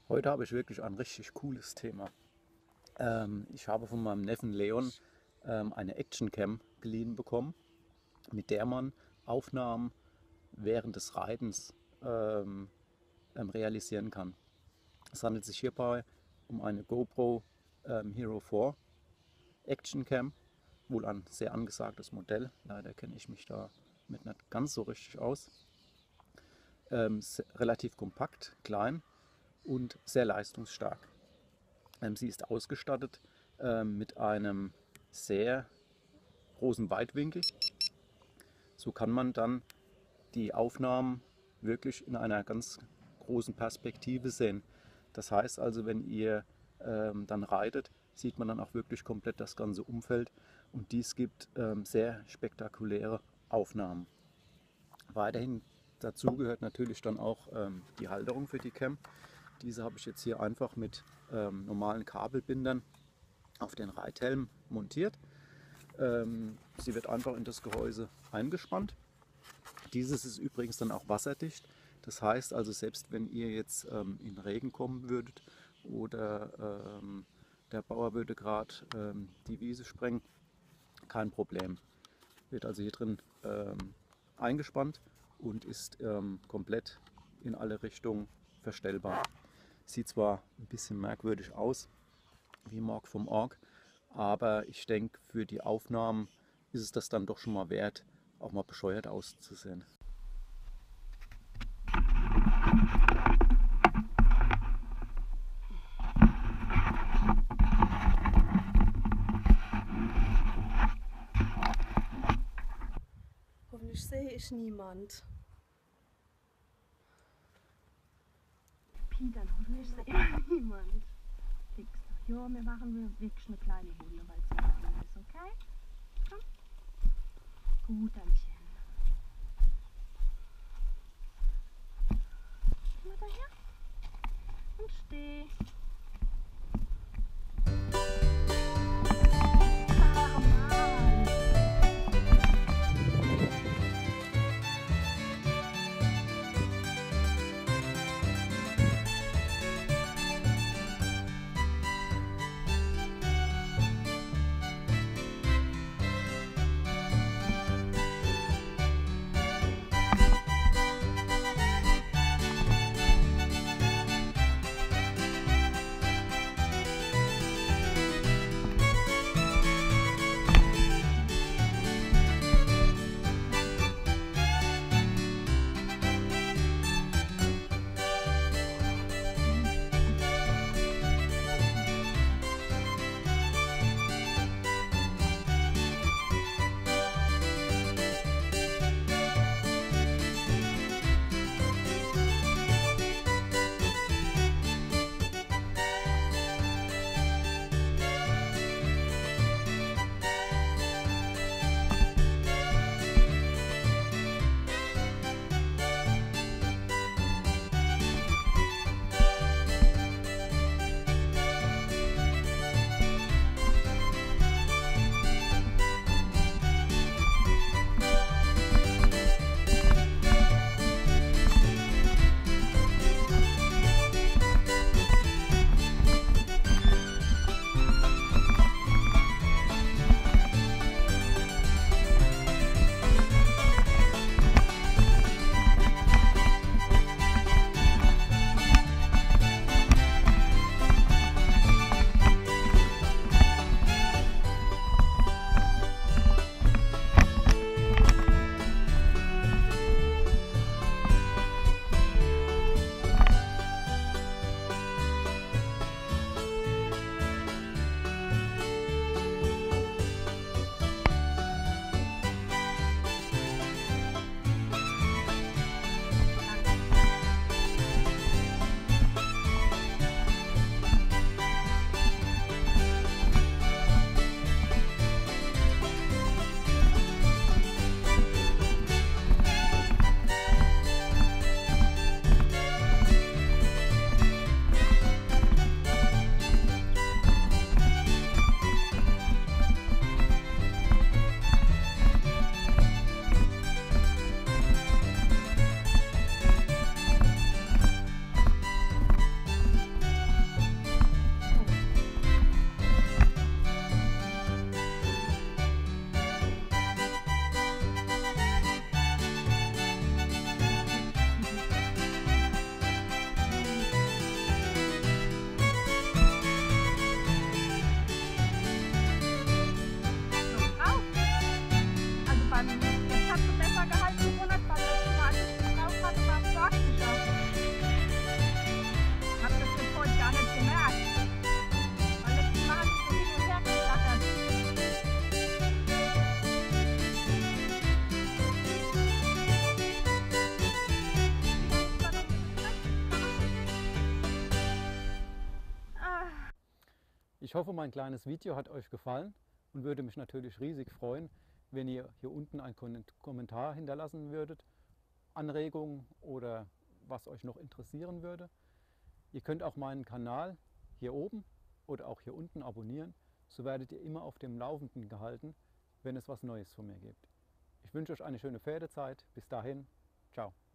Heute habe ich wirklich ein richtig cooles Thema. Ich habe von meinem Neffen Leon eine Actioncam geliehen bekommen, mit der man Aufnahmen während des Reitens realisieren kann. Es handelt sich hierbei um eine GoPro Hero 4 Actioncam, wohl ein sehr angesagtes Modell. Leider kenne ich mich damit nicht ganz so richtig aus. Relativ kompakt, klein und sehr leistungsstark. Sie ist ausgestattet mit einem sehr großen Weitwinkel. So kann man dann die Aufnahmen wirklich in einer ganz großen Perspektive sehen. Das heißt also, wenn ihr dann reitet, sieht man dann auch wirklich komplett das ganze Umfeld, und dies gibt sehr spektakuläre Aufnahmen. Weiterhin dazu gehört natürlich dann auch die Halterung für die Cam. Diese habe ich jetzt hier einfach mit normalen Kabelbindern auf den Reithelm montiert. Sie wird einfach in das Gehäuse eingespannt. Dieses ist übrigens dann auch wasserdicht. Das heißt also, selbst wenn ihr jetzt in Regen kommen würdet oder der Bauer würde gerade die Wiese sprengen, kein Problem. Wird also hier drin eingespannt und ist komplett in alle Richtungen verstellbar. Sieht zwar ein bisschen merkwürdig aus, wie Morg vom Org, aber ich denke, für die Aufnahmen ist es das dann doch schon mal wert, auch mal bescheuert auszusehen. Hoffentlich sehe ich niemand. Peter, hoffentlich sehe ich niemand. Fix doch. Ja, wir machen wirklich eine kleine Runde, weil es so warm ist, okay? Komm. Gut, Anchen. Komm mal daher. Und steh. Ach, Mann. Ich hoffe, mein kleines Video hat euch gefallen und würde mich natürlich riesig freuen, wenn ihr hier unten einen Kommentar hinterlassen würdet, Anregungen oder was euch noch interessieren würde. Ihr könnt auch meinen Kanal hier oben oder auch hier unten abonnieren, so werdet ihr immer auf dem Laufenden gehalten, wenn es was Neues von mir gibt. Ich wünsche euch eine schöne Pferdezeit. Bis dahin, ciao.